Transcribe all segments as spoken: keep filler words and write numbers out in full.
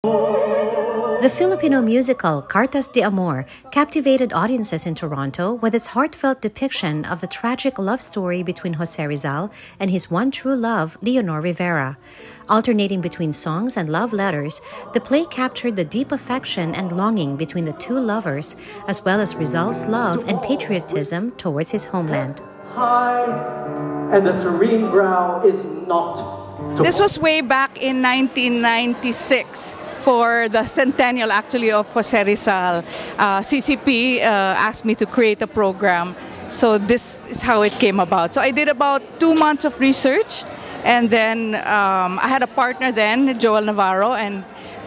The Filipino musical Cartas de Amor captivated audiences in Toronto with its heartfelt depiction of the tragic love story between Jose Rizal and his one true love, Leonor Rivera. Alternating between songs and love letters, the play captured the deep affection and longing between the two lovers, as well as Rizal's love and patriotism towards his homeland. High and the serene brow is not to... This was way back in nineteen ninety-six. For the centennial, actually, of Jose Rizal. Uh, C C P uh, asked me to create a program, so this is how it came about. So I did about two months of research, and then um, I had a partner then, Joel Navarro, and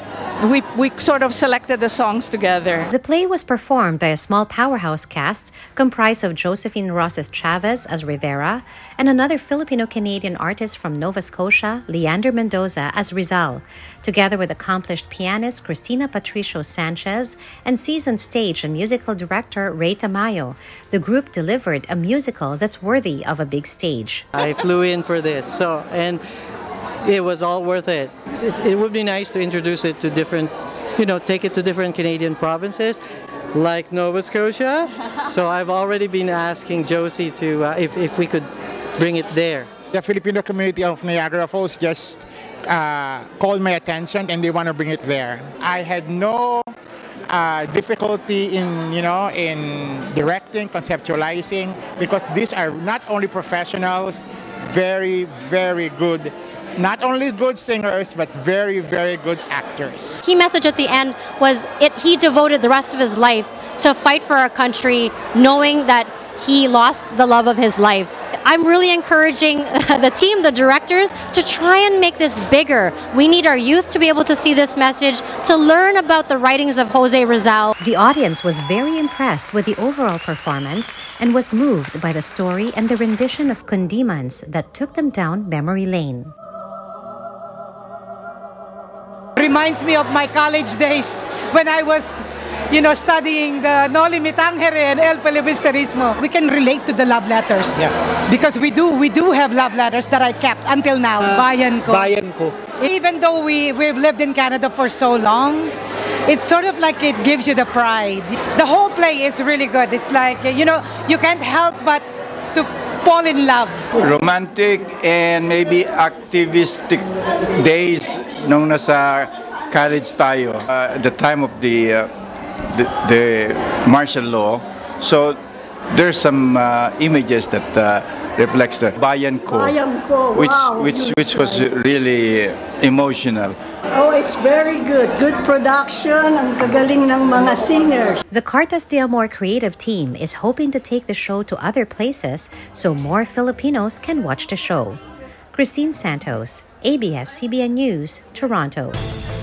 we, we sort of selected the songs together. The play was performed by a small powerhouse cast comprised of Josephine Rosas Chavez as Rivera and another Filipino-Canadian artist from Nova Scotia, Leander Mendoza, as Rizal, together with accomplished pianist Cristina Patricio Sanchez and seasoned stage and musical director Ray Tamayo. The group delivered a musical that's worthy of a big stage. I flew in for this, so and it was all worth it. It's, it would be nice to introduce it to different, you know, take it to different Canadian provinces, like Nova Scotia. So I've already been asking Josie to uh, if if we could bring it there. The Filipino community of Niagara Falls just uh, called my attention, and they want to bring it there. I had no uh, difficulty in, you know, in directing, conceptualizing, because these are not only professionals, very, very good. Not only good singers, but very, very good actors. Key message at the end was it. He devoted the rest of his life to fight for our country, knowing that he lost the love of his life. I'm really encouraging the team, the directors, to try and make this bigger. We need our youth to be able to see this message, to learn about the writings of Jose Rizal. The audience was very impressed with the overall performance and was moved by the story and the rendition of Kundimans that took them down memory lane. Reminds me of my college days when I was, you know, studying the Noli Me Tangere and El Filibusterismo. We can relate to the love letters. Yeah. Because we do, we do have love letters that I kept until now. Uh, Bayan ko. Bayan ko. Even though we, we've lived in Canada for so long, it's sort of like it gives you the pride. The whole play is really good. It's like, you know, you can't help but to fall in love. Romantic and maybe activistic days nung nasa college tayo, uh, at the time of the, uh, the the martial law. So there's some uh, images that uh, reflects the Bayan Ko, Bayan Ko. which Wow. which which was really emotional. Oh, it's very good. Good production. Ang kagaling ng mga singers. The Cartas de Amor creative team is hoping to take the show to other places so more Filipinos can watch the show. Christine Santos, A B S C B N News, Toronto.